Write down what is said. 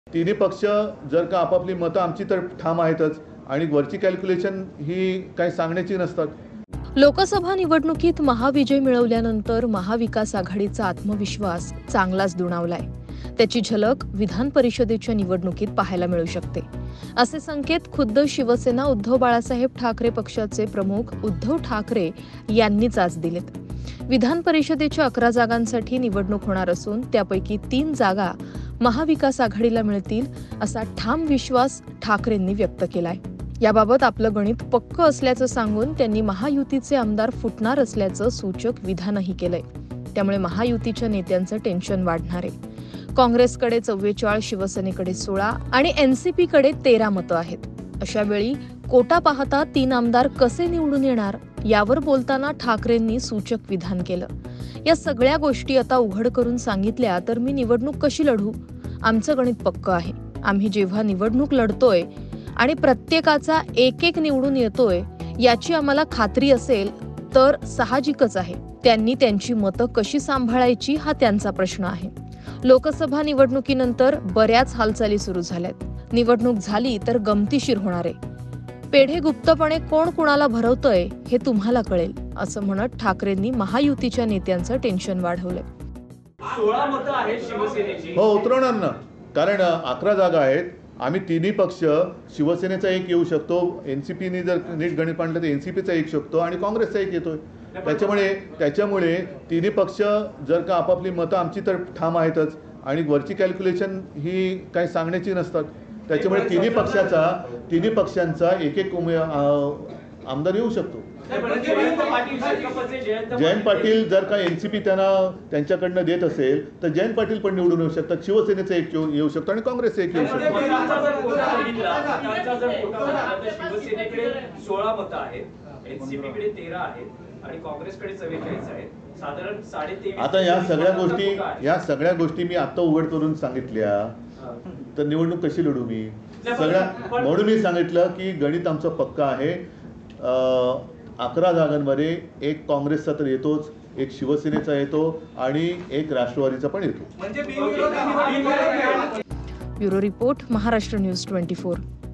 तिन्ही पक्ष जर का आपापली मतं आमची तर ठाम आहेतच आणि वरची कॅल्क्युलेशन ही काही सांगण्याची नसतात. लोकसभा निवडणुकीत महाविजय मिळवल्यानंतर महाविकास आघाडीचा आत्मविश्वास चांगलाच दुणावलाय. त्याची झलक विधान परिषदेच्या निवडणुकीत पाहायला मिळू शकते. असे संकेत खुद्द शिवसेना उद्धव बाळासाहेब ठाकरे पक्षाचे प्रमुख उद्धव ठाकरे यांनीच आज दिलेत. विधान परिषदेच्या 11 जागांसाठी निवडणूक होणार असून त्यापैकी 3 जागा महाविकास आघाडीला मिळतील असा ठाम विश्वास ठाकरेंनी व्यक्त केलाय. याबाबत आपलं गणित पक्क असल्याचं सांगून त्यांनी महायुतीचे आमदार फुटणार असल्याचं सूचक विधानही केलंय. त्यामुळे महायुतीच्या नेत्यांचं टेन्शन वाढणार आहे. काँग्रेसकडे 44, शिवसेनेकडे 16 आणि एनसीपीकडे 13 मतं आहेत. अशा वेळी कोटा पाहता 3 आमदार कसे निवडून येणार यावर बोलताना ठाकरेंनी सूचक विधान केलं. या सगळ्या गोष्टी आता उघड करून सांगितल्या तर मी निवडणूक कशी लढू? आमचं गणित पक्क आहे. आम्ही जेव्हा निवडणूक लढतोय आणि प्रत्येकाचा एक निवडून येतोय याची आम्हाला खात्री असेल तर साहजिकच आहे त्यांनी त्यांची मतं कशी सांभाळायची हा त्यांचा प्रश्न आहे. लोकसभा निवडणुकीनंतर बऱ्याच हालचाली सुरू झाल्यात. निवडणूक झाली तर गमतीशीर होणार आहे. पेढे गुप्तपणे कोण कुणाला भरवतंय हे तुम्हाला कळेल असं म्हणत ठाकरेंनी महायुतीच्या नेत्यांचं टेन्शन वाढवलंय. 16 मतं आहेत शिवसेनेची. हो, उतरवणार ना, कारण 11 जागा आहेत. आम्ही तिन्ही पक्ष, शिवसेनेचा एक येऊ शकतो, एनसीपीने जर नीट गणित मांडलं तर एनसीपीचा एक शकतो आणि काँग्रेसचा एक येतोय. त्याच्यामुळे तिन्ही पक्ष जर का आपापली मतं आमची तर ठाम आहेतच आणि वरची कॅल्क्युलेशन ही काही सांगण्याची नसतात. त्याच्यामुळे तिन्ही पक्षांचा एक आमदार येऊ शकतो. जयंत पाटील जर का एनसीपी त्यांच्याकडनं देत असेल तर जयंत पाटील पण निवडून येऊ शकतात. शिवसेनेचा एक येऊ शकतो आणि काँग्रेसचा एक येऊ शकतो. शिवसेनेकडे 16 मतं आहेत, एनसीपीकडे 13 आहेत आणि काँग्रेसकडे 44 आहेत. साधारण 23.5. आता या सगळ्या गोष्टी मी आता उघड करून सांगितल्या तर निवडणूक कशी लढू मी? म्हणून मी सांगितलं की गणित आमचं पक्का आहे. 11 जागांमध्ये एक काँग्रेसचा तर येतोच, एक शिवसेनेचा येतो आणि एक राष्ट्रवादीचा पण येतो. Bureau report, Maharashtra news 24.